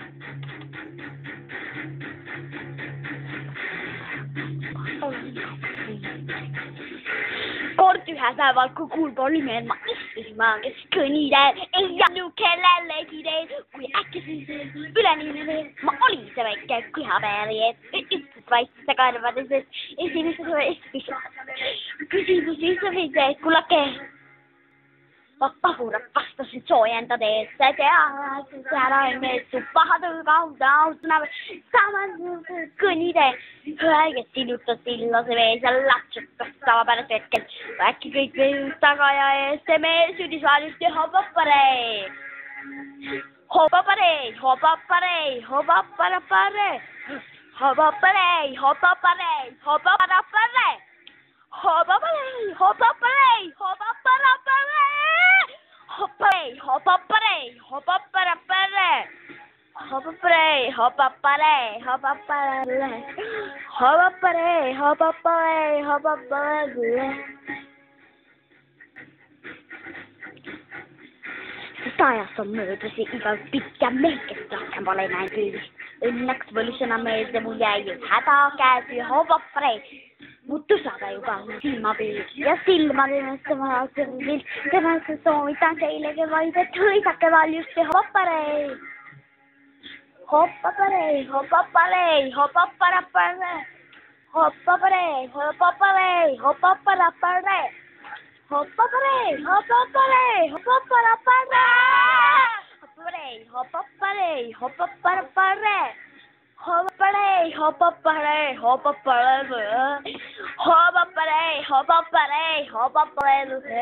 kord ühel päeval, kui kuulda oli meil, ma istusin maha, kes kõnniteel, ei andnud kellelegi teel, kui äkki siis üleni veel, ma olin see väike kühapäevi, et ütles vaikse karvades, et esimese küsimusi võid, et kuulake, pagurat vastasid soojendades, seal on need su pahad kauda, samas kõnnitee, kes sillutas sillase vees ja lapsutas tavapärasel hetkel, äkki kõik veel taga ja ees, see mees südis valjusti hopaparei, hopaparei, hopaparei, hopaparapare, hopaparei, hopaparei, hopaparapare, hopaparei, hopaparei, hopaparapare. Hoppare, hoppare, hoppare, hoppare, hoppare, hoppare, hoppare, hoppare, hoppare. Sest ajast on möödas ja igal pikk ja mehkest rohkem pole näinud. Õnneks võlusena meelde mul jäi ju häda käes ja hoppare. Mu tusaga juba silmapiir ja silmadest tema soovitan teilegi vaid, et hõisake valjusti hopparei, hopparei, hopparei, hopparapare, hopparei, hopparei, hopparapare, hopparei, hopparei, hopparapare, hopparei, hopparei, hopparapare. Hoppare, hoppare, hoppare, hoppare, hoppare, hoppare,